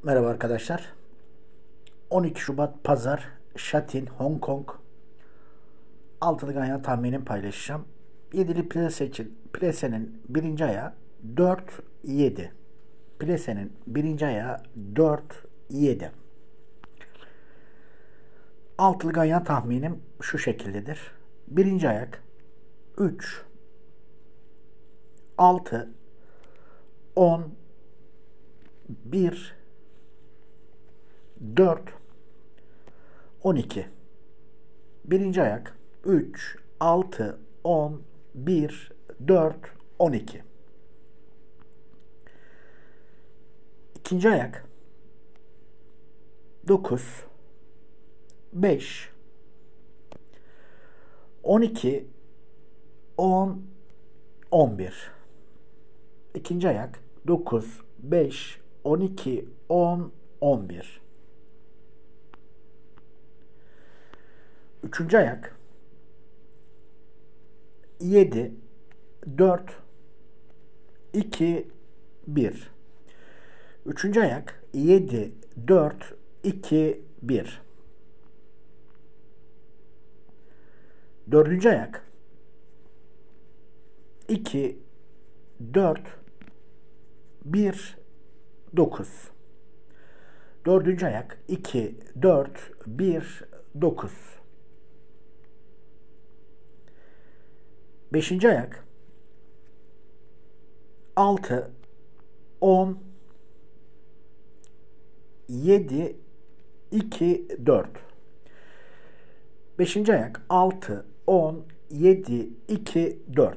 Merhaba arkadaşlar. 12 Şubat Pazar Şatin Hong Kong altılı ganyan tahminimi paylaşacağım. Yedili plase için plasenin birinci ayağı 4-7. Plasenin birinci ayağı 4-7. Altılı ganyan tahminim şu şekildedir. Birinci ayak 3 6 10 1 4 12. Birinci ayak 3 6 10 1 4 12. İkinci ayak 9 5 12 10 11. İkinci ayak 9 5 12 10 11. Üçüncü ayak 7 4 2 1. Üçüncü ayak 7 4 2 1. Dördüncü ayak 2 4 1 9. Dördüncü ayak 2 4 1 9. Beşinci ayak 6 10 7 2 4. Beşinci ayak 6 10 7 2 4.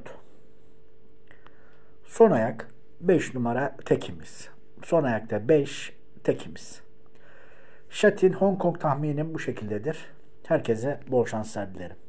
Son ayak 5 numara tekimiz. Son ayakta 5 tekimiz. Şatin Hong Kong tahminim bu şekildedir. Herkese bol şanslar dilerim.